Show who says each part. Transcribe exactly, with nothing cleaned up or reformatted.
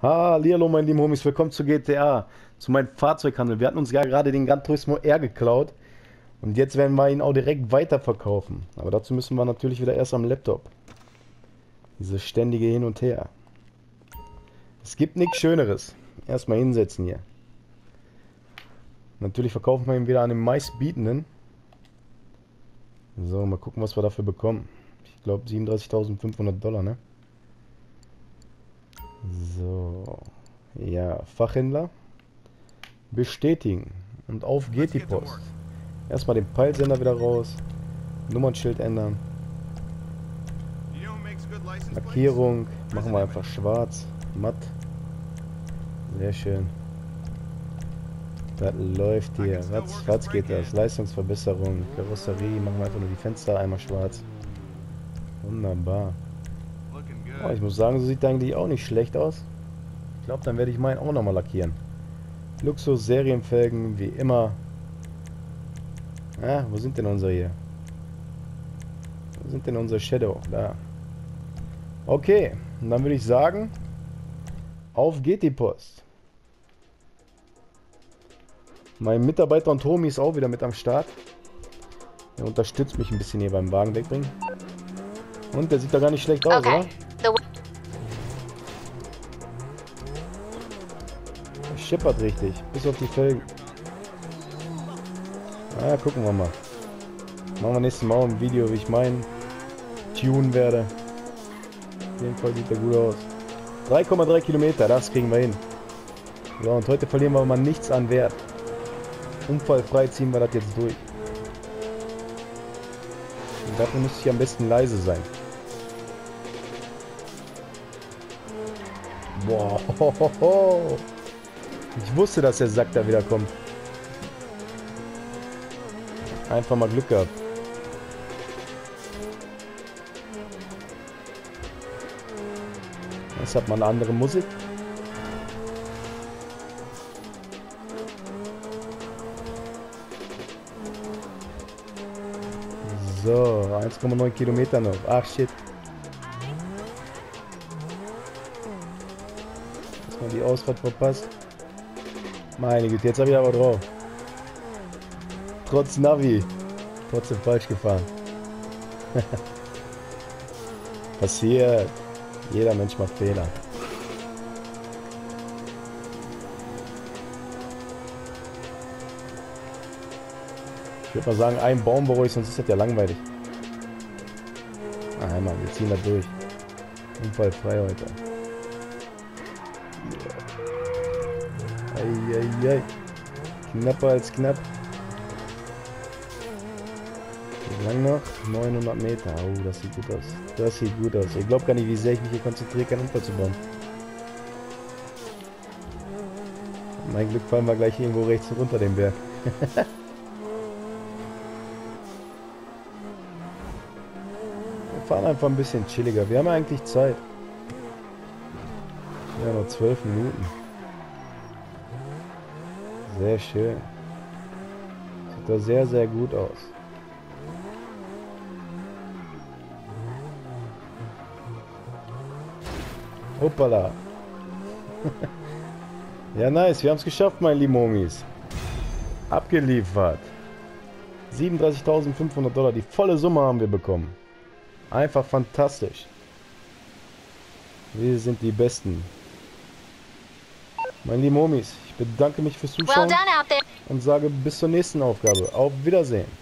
Speaker 1: Hallihallo, meine lieben Homies, willkommen zu G T A, zu meinem Fahrzeughandel. Wir hatten uns ja gerade den Gran Turismo R geklaut und jetzt werden wir ihn auch direkt weiterverkaufen. Aber dazu müssen wir natürlich wieder erst am Laptop. Dieses ständige Hin und Her. Es gibt nichts Schöneres. Erstmal hinsetzen hier. Natürlich verkaufen wir ihn wieder an den meistbietenden. So, mal gucken, was wir dafür bekommen. Ich glaube siebenunddreißigtausendfünfhundert Dollar, ne? So, ja, Fachhändler bestätigen und auf geht die Post. Erstmal den Peilsender wieder raus, Nummernschild ändern, Lackierung machen wir einfach schwarz, matt, sehr schön. Das läuft hier, ratzfatz geht das, Leistungsverbesserung, Karosserie, machen wir einfach nur die Fenster einmal schwarz. Wunderbar. Oh, ich muss sagen, so sieht eigentlich auch nicht schlecht aus. Ich glaube, dann werde ich meinen auch nochmal lackieren. Luxus, Serienfelgen, wie immer. Ah, wo sind denn unsere hier? Wo sind denn unsere Shadow? Da. Okay, und dann würde ich sagen, auf geht die Post. Mein Mitarbeiter und Tommy ist auch wieder mit am Start. Er unterstützt mich ein bisschen hier beim Wagen wegbringen. Und der sieht da gar nicht schlecht aus, okay, oder? Der schippert richtig, bis auf die Felgen. Na ja, gucken wir mal. Machen wir nächstes Mal ein Video, wie ich meinen tunen werde. Auf jeden Fall sieht der gut aus. drei Komma drei Kilometer, das kriegen wir hin. So, und heute verlieren wir mal nichts an Wert. Unfallfrei ziehen wir das jetzt durch. Und dafür müsste ich am besten leise sein. Boah, ho, ho, ho. Ich wusste, dass der Sack da wieder kommt. Einfach mal Glück gehabt. Jetzt hat man eine andere Musik. So, eins Komma neun Kilometer noch. Ach shit. Mal die Ausfahrt verpasst. Meine Güte, jetzt habe ich aber drauf. Trotz Navi. Trotzdem falsch gefahren. Passiert. Jeder Mensch macht Fehler. Ich würde mal sagen, ein Baum beruhig, sonst ist das ja langweilig. Ah, Mann, wir ziehen das durch. Unfallfrei heute. Eieiei. Knapper als knapp. Wie lang noch? neunhundert Meter. Oh, das sieht gut aus. Das sieht gut aus. Ich glaube gar nicht, wie sehr ich mich hier konzentriere, keinen Unfall zu bauen. Mein Glück fallen wir gleich irgendwo rechts runter den Berg. Wir fahren einfach ein bisschen chilliger. Wir haben ja eigentlich Zeit. Ja, noch zwölf Minuten. Sehr schön. Sieht da sehr, sehr gut aus. Hoppala. Ja, nice. Wir haben es geschafft, meine lieben Homies. Abgeliefert. siebenunddreißigtausendfünfhundert Dollar. Die volle Summe haben wir bekommen. Einfach fantastisch. Wir sind die Besten. Meine lieben Homies, ich bedanke mich fürs Zuschauen und sage bis zur nächsten Aufgabe. Auf Wiedersehen.